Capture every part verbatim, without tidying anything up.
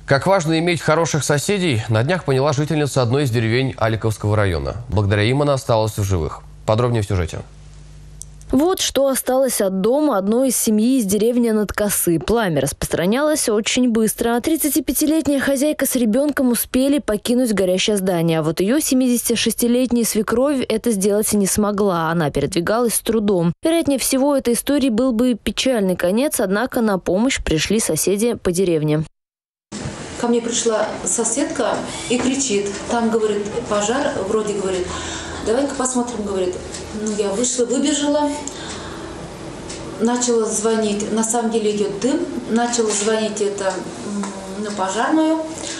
Как важно иметь хороших соседей, на днях поняла жительница одной из деревень Аликовского района. Благодаря им она осталась в живых. Подробнее в сюжете. Вот что осталось от дома одной из семьи из деревни Надкосы. Пламя распространялось очень быстро. тридцатипятилетняя хозяйка с ребенком успели покинуть горящее здание. А вот ее семидесятишестилетняя свекровь это сделать не смогла. Она передвигалась с трудом. Вероятнее всего, этой истории был бы печальный конец, однако на помощь пришли соседи по деревне. Ко мне пришла соседка и кричит. Там, говорит, пожар, вроде говорит. Давай-ка посмотрим, говорит. Ну, я вышла, выбежала, начала звонить. На самом деле идет дым. Начала звонить это на пожарную.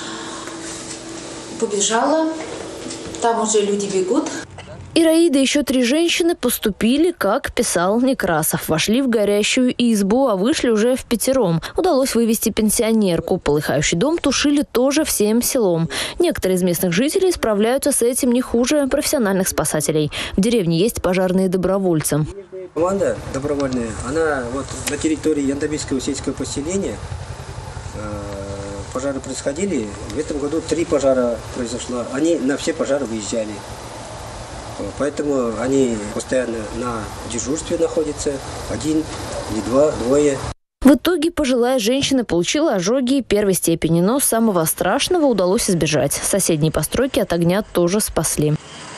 Побежала. Там уже люди бегут. Ираида и еще три женщины поступили, как писал Некрасов. Вошли в горящую избу, а вышли уже впятером. Удалось вывести пенсионерку. Полыхающий дом тушили тоже всем селом. Некоторые из местных жителей справляются с этим не хуже профессиональных спасателей. В деревне есть пожарные добровольцы. Команда добровольная, она вот на территории Яндабильского сельского поселения пожары происходили. В этом году три пожара произошло. Они на все пожары выезжали. Поэтому они постоянно на дежурстве находятся, один или два, двое. В итоге пожилая женщина получила ожоги первой степени, но самого страшного удалось избежать. Соседние постройки от огня тоже спасли.